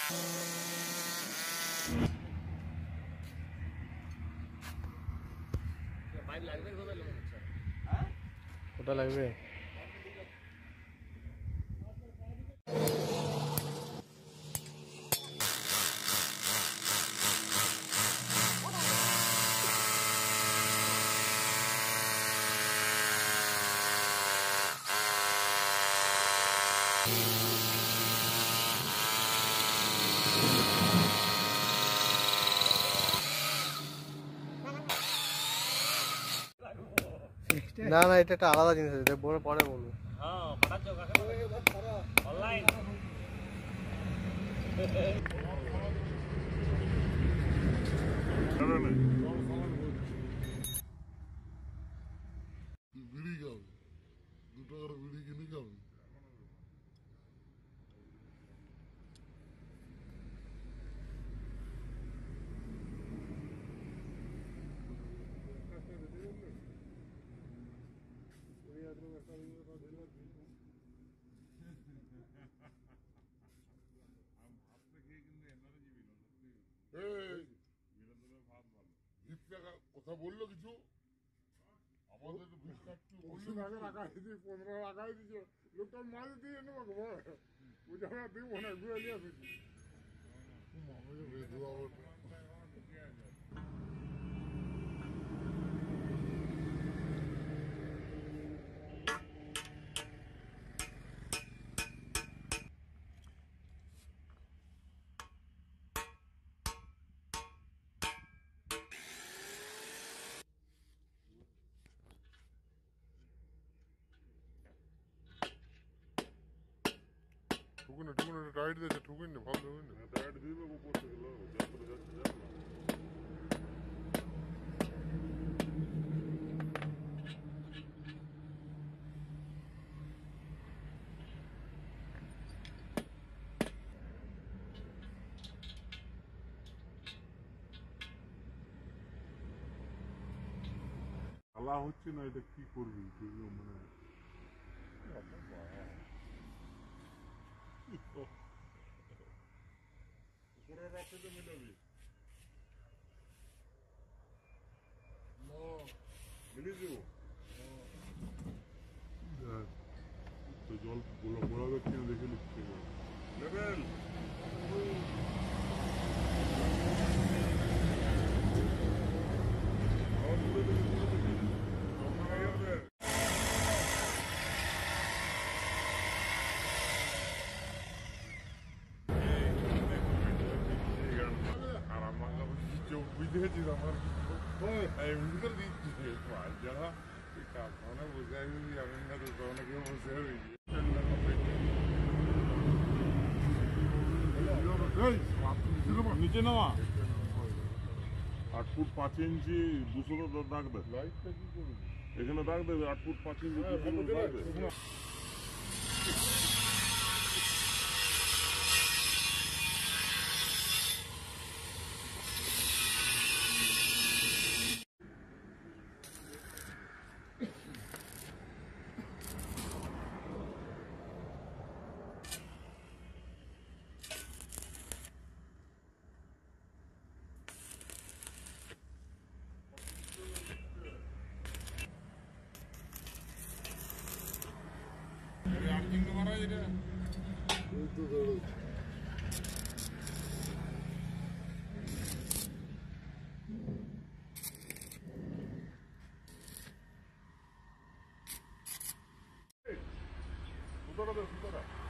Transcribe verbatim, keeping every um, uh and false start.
ওটা লাগবে। না না এটা একটা আলাদা জিনিস আছে, পরে পরে বলবো। হ্যাঁ পাঠাচ্ছো কাকে অনলাইন বিড়ি খাবে, দু টাকার বিড়ি কিনে খাবে। কথা বললো কিছু আমাদের পনেরো টাকা দিচ্ছে, লোকটা মাছ দিয়ে নেবো বুঝা দিব না ঘুরে নিয়ে আসছি। ঠুকুনে ঠুকুনে টাইট দিয়েছে, ঠুকুন না ভালো ঠুকুন না টাইট দিবে উপর থেকে যাচ্ছে যাচ্ছে আলা হচ্ছে না, এটা কি করবি মানে উপরের রাস্তাতে মিলাবি মিলিয়ে দেবো তো জল গোড়াবে কিনা দেখে নিচ্ছে লেভেল বুঝেছিস আমার এমনি করে দিচ্ছি পাঁচ জায়গা কাপড়ে বসে আসবি জানেন না তো তখন কেউ বসে নিচে নেওয়া আট ফুট পাঁচ ইঞ্চি দুশো তো দাগ দেবে এখানে দাগ দেবে আট ফুট পাঁচ ইঞ্চি দাগ দেবে সুতরাং সুতরাং